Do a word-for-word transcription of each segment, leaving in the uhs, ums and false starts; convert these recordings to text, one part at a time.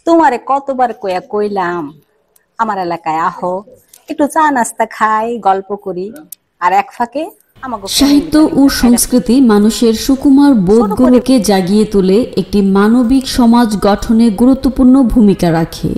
তোমারে কতবার কইয়া কইলাম আমার এলাকায় আহো, একটু চা নাস্তা খাই, গল্প করি, আর এক ফাঁকে আমাকে সাহিত্য ও সংস্কৃতি মানুষের সুকুমার বোধগুলোকে জাগিয়ে তোলে, একটি মানবিক সমাজ গঠনে গুরুত্বপূর্ণ ভূমিকা রাখে।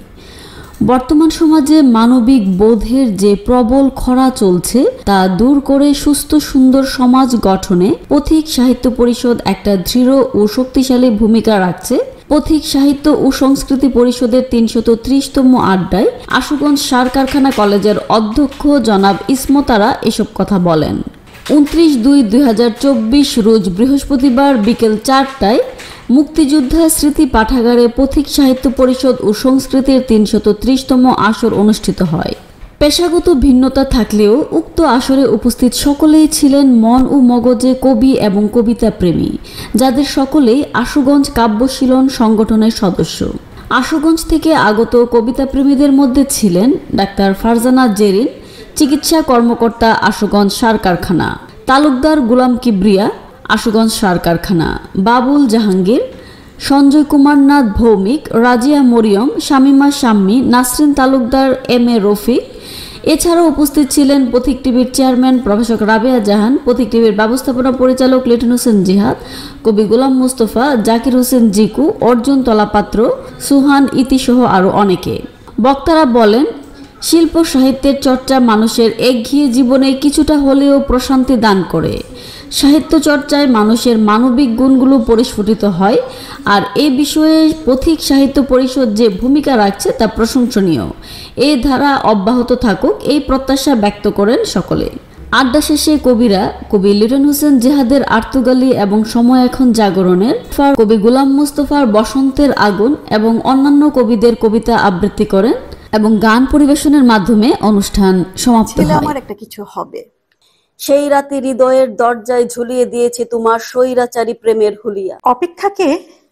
বর্তমান সমাজে মানবিক বোধের যে প্রবল খরা চলছে তা দূর করে সুস্থ সুন্দর সমাজ গঠনে পথিক সাহিত্য পরিষদ একটা দৃঢ় ও শক্তিশালী ভূমিকা রাখছে। পথিক সাহিত্য ও সংস্কৃতি পরিষদের তিনশত ত্রিশতম আড্ডায় আশুগঞ্জ সার কারখানা কলেজের অধ্যক্ষ জনাব ইসমতারা এসব কথা বলেন। উনত্রিশ দুই দুই হাজার চব্বিশ রোজ বৃহস্পতিবার বিকেল চারটায় মুক্তিযোদ্ধা স্মৃতি পাঠাগারে পথিক সাহিত্য পরিষদ ও সংস্কৃতির তিনশত ত্রিশতম আসর অনুষ্ঠিত হয়। পেশাগত ভিন্নতা থাকলেও উক্ত আসরে উপস্থিত সকলেই ছিলেন মন ও মগজে কবি এবং কবিতা প্রেমী, যাদের সকলেই আশুগঞ্জ কাব্যশীলন সংগঠনের সদস্য। আশুগঞ্জ থেকে আগত কবিতা প্রেমীদের মধ্যে ছিলেন ডাক্তার ফারজানা জেরিন, চিকিৎসা কর্মকর্তা, আশুগঞ্জ সার কারখানা; তালুকদার গুলাম কিবরিয়া, আশুগঞ্জ সার কারখানা; বাবুল জাহাঙ্গীর, সঞ্জয় কুমার নাথ ভৌমিক, রাজিয়া মরিয়ম, শামিমা শাম্মী, নাসরিন তালুকদার, এম এ রফিক। এছাড়াও উপস্থিত ছিলেন পথিক টিভির চেয়ারম্যান প্রফেসর রাবেয়া জাহান, পথিক টিভির ব্যবস্থাপনা পরিচালক লিটন হোসেন জিহাদ, কবি গোলাম মুস্তফা, জাকির হোসেন জিকু, অর্জুন তলাপাত্র, সুহান ইতিসহ আরও অনেকে। বক্তারা বলেন, শিল্প সাহিত্যের চর্চা মানুষের একঘেয়ে জীবনে কিছুটা হলেও প্রশান্তি দান করে। সাহিত্য চর্চায় মানুষের মানবিক গুণগুলো পরিস্ফুটিত হয়, আর এই বিষয়ে পথিক সাহিত্য পরিষদ যে ভূমিকা রাখছে তা প্রশংসনীয়। এই ধারা অব্যাহত থাকুক, এই প্রত্যাশা ব্যক্ত করেন সকলে। আড্ডা শেষে কবিরা কবি লিটন হোসেন জিহাদের আর্তুগালি এবং সময় এখন জাগরণের, কবি গোলাম মুস্তফার বসন্তের আগুন এবং অন্যান্য কবিদের কবিতা আবৃত্তি করেন এবং গান পরিবেশনের মাধ্যমে অনুষ্ঠান সমাপ্ত হয়। আমার একটা কিছু হবে, সেই রাতে হৃদয়ের দরজায় ঝুলিয়ে দিয়েছে তোমার স্বৈরাচারী প্রেমের হুলিয়া। অপেক্ষাকে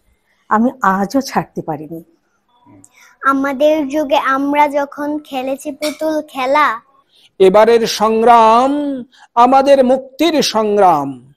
আমি আজও ছাড়তে পারিনি। আমাদের যুগে আমরা যখন খেলেছি পুতুল খেলা, এবারের সংগ্রাম আমাদের মুক্তির সংগ্রাম।